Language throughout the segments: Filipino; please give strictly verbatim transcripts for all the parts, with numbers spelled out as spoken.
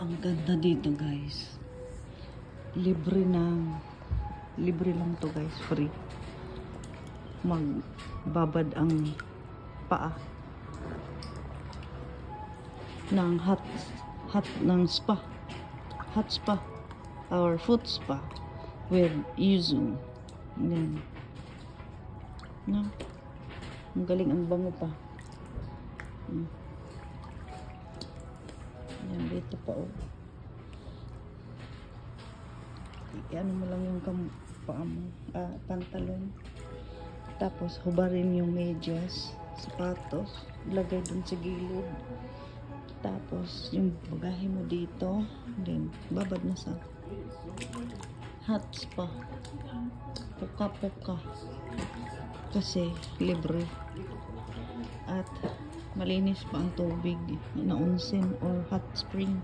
Ang ganda dito, guys. Libre na. Libre lang to, guys. Free. Magbabad ang paa ng hot hot ng spa. Hot spa or foot spa with yuzu. Yan. No? Ang galing, ang bango pa. Hmm. Yan, dito pa oh. I-ano mo lang yung kam paa mo, ah, pantalon. Tapos hubarin yung medyas, sapatos, ilagay dun sa gilid. Tapos yung bagahe mo dito, then babad na sa hot spa. Puka-puka. Kasi libre. At malinis pa ang tubig na onsen or hot spring.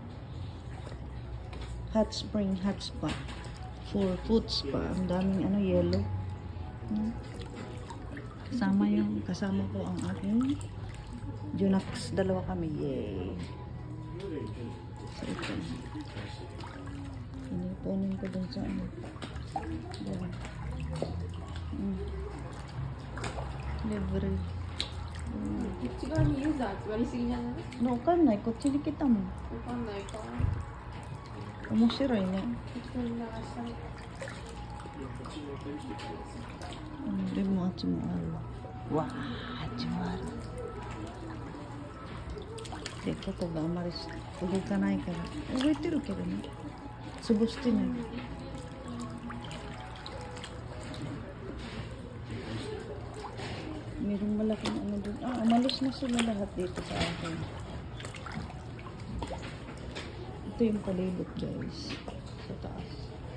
Hot spring, hot spa. For foot spa. Ang daming ano, yellow. Hmm. Kasama yung, kasama ko ang aking Junax. Dalawa kami. Yay! So, ito. Inipunin ko dun sa ano. Yan. Hmm. Libre. 違うにユーザー割りすぎじゃない？ わかんない。こっちに来たもん。 わかんないか。 面白いね。 適当に流したみたい。 うん、でもあっちもあるわ。わあ、あっちもある。で、ここがあまり動かないから。動いてるけどね。潰してない。Merong malaking ano dun. Ah, umalis na sila lahat dito sa akin. Ito yung palibot, guys. Sa taas.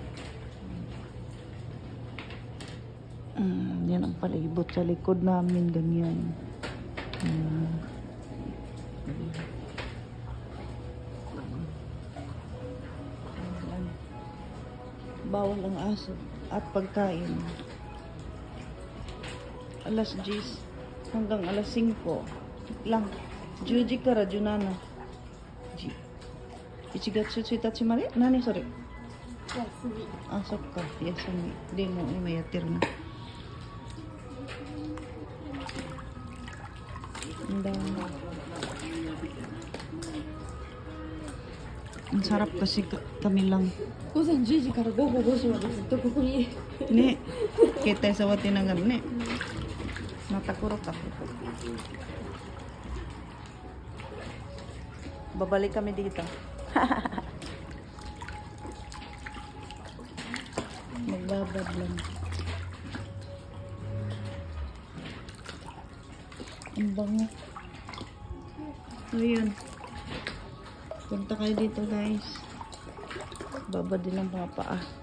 Mm, yan ang palibot sa likod namin. Ganyan. Mm. Bawal ang aso at pagkain. Alas diyes hanggang alas singko lang. Juji kara junana. Ji. one gatsu one tachi made? Nani sore? Yasumi. Ah, sokka. Yasumi. De mo ima yatteru na. Ang sarap kasi kami lang. 午前じゅうじから午後ごじまでずっとここに。 ね、携帯触ってながらね。Natakuro ka. Babalik kami dito. Magbabad lang. Ang bango. Ayun. Punta kayo dito, guys. Babad din ang mga paa.